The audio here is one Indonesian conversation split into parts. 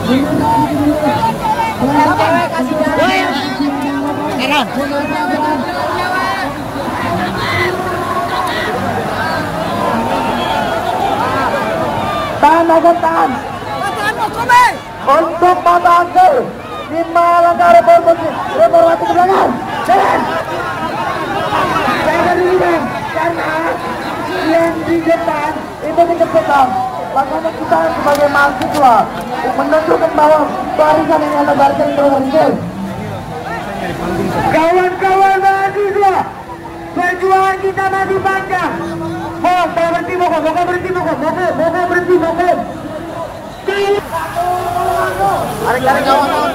Tahan agar tahan. Untuk mata angker 5 langkah reformasi ke belakang. Jalan. Jangan dilihat karena yang di depan itu kecepatan. Makanya kita sebagai mahasiswa menentukan bahwa barisan ini adalah barisan terorganisir. Kawan-kawan mahasiswa, perjuangan kita masih panjang. Mohon berhenti, mohon berhenti. Tarik kawan-kawan.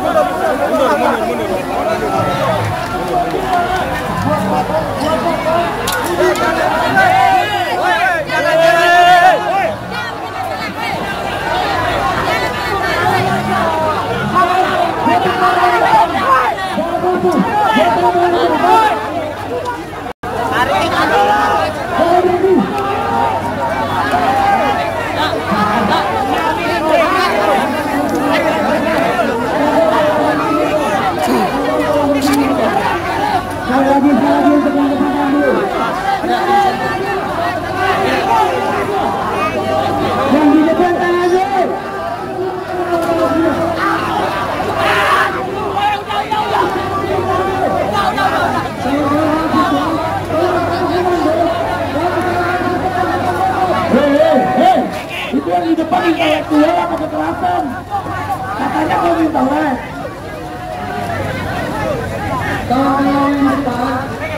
Di depan kayak gue apa kekerasan katanya kau minta weh tolong depan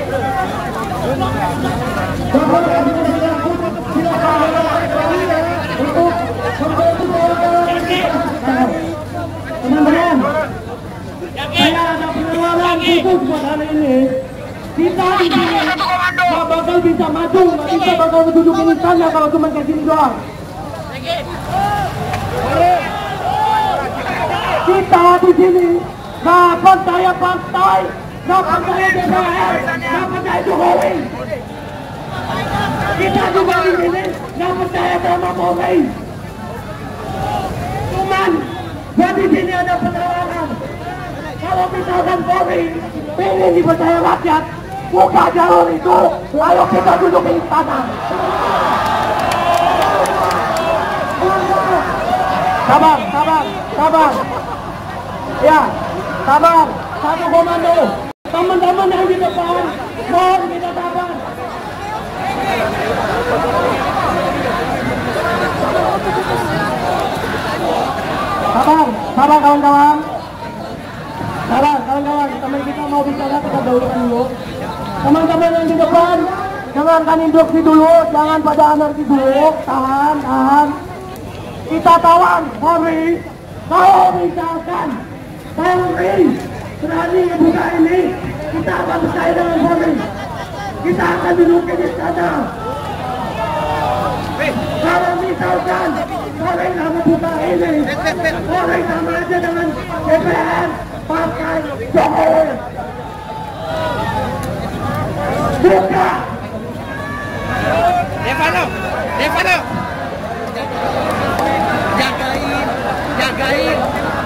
teman-teman saya ada penawaran khusus buat hari ini. Kita ini nggak bakal bisa maju, nggak bisa bakal duduk ini saja kalau cuma kayak gini doang. Kita di sini nggak percaya partai, nggak percaya DPR, nggak percaya Jokowi. Kita juga di sini nggak percaya sama Polri. Cuman di sini ada penawaran. Kalau misalkan Polri pengen dipercaya rakyat, buka jalur itu, ayo kita duduk di istana. Sabar. Ya, sabar. Satu komando. Teman-teman yang di depan, mohon kita sabar. Sabar kawan-kawan. Teman kita mau bicara, kita dahulukan dulu. Teman-teman yang di depan, jangan induksi dulu, jangan pada anarki dulu. Tahan. Kita tawan, Polri. Kalau misalkan Polri berani buka ini, kita akan percaya dengan Polri. Kita akan duduk di sana. Kalau misalkan Polri nggak membuka ini, Polri sama aja dengan DPR, partai Jokowi. Buka. Devano. Jagain.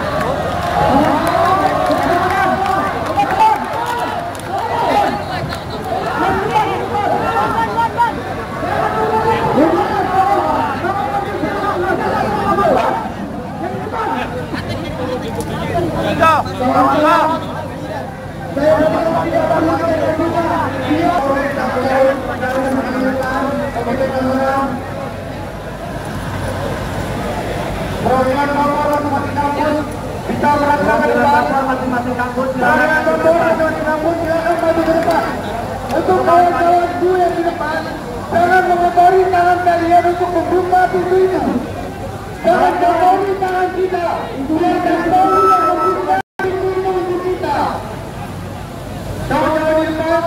Perwakilan Bapak masing-masing kampus bisa merasakan depan masing-masing kampus. Silakan maju ke depan. Untuk kawan-kawan gue yang di depan, jangan mengotori tangan kalian untuk membuka pintu itu. Jangan kotori tangan kita. Biarkan Polri yang membuka pintu itu untuk kita. Kawan-kawan di depan.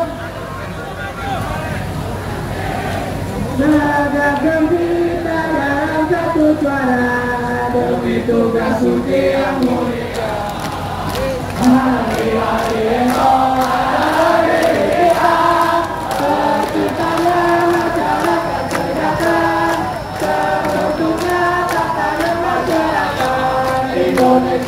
Nada gembira dalam satu suara. Demi tugas suci yang mulia. Hari-hari kita terciptanya masyarakat sejahtera, terbentuknya tatanan masyarakat Indonesia.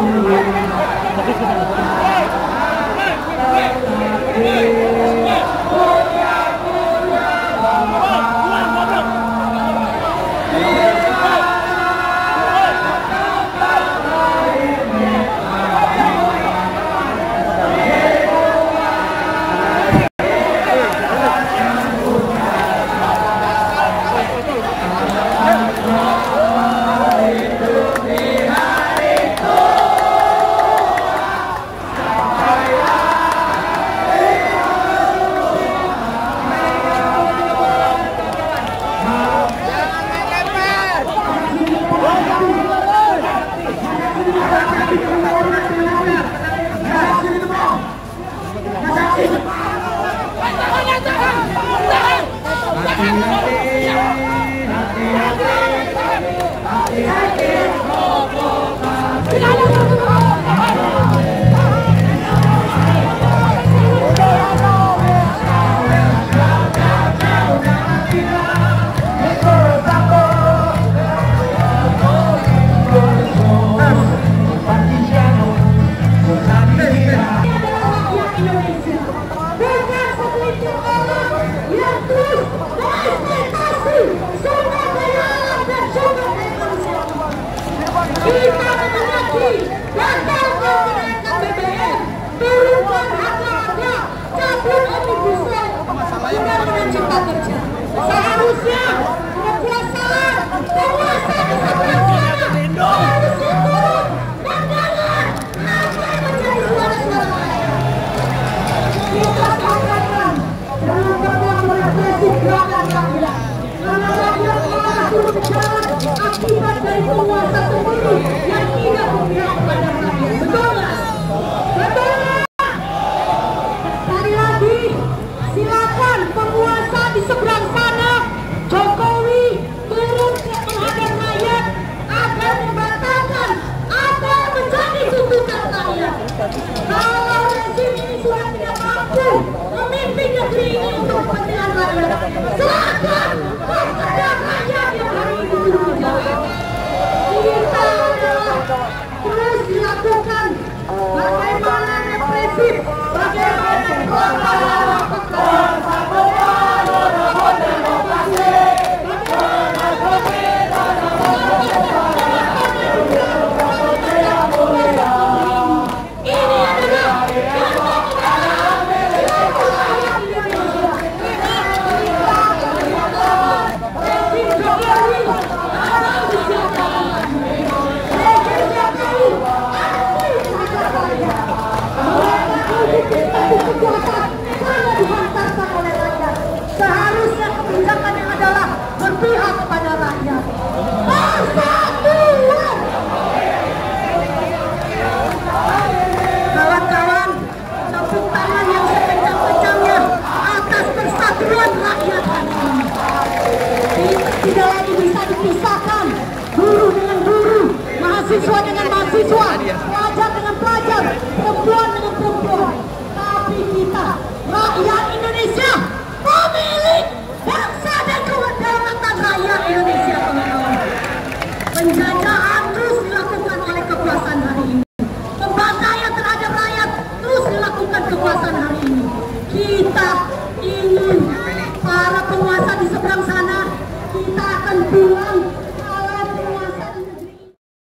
Seharusnya kekuasaan penguasa di sebelah sana harusnya turun dan dengar apa yang menjadi suara-suara rakyat. Kita katakan jangan pernah merepresi gerakan rakyat, karena rakyat malah turun ke jalan akibat dari penguasa tertentu yang tidak berpihak pada rakyat. Betul nggak? Betul nggak? Sekali lagi, silakan penguasa di seberang sana, Jokowi, turun ke menghadap rakyat agar membatalkan apa yang menjadi tuntutan rakyat. Kalau rezim ini sudah tidak mampu memimpin negeri ini untuk kepentingan rakyat, silakan kepada rakyat yang hari ini turun ke jalan. Kita adalah terus dilakukan bagaimana represif, bagaimana seharusnya kebijakannya adalah berpihak kepada rakyat. Persatuan. Kawan-kawan, tepuk tangan yang sekencang-kencangnya atas persatuan rakyat hari ini. Tidak lagi bisa dipisahkan buruh dengan buruh, mahasiswa dengan mahasiswa, pelajar dengan pelajar, perempuan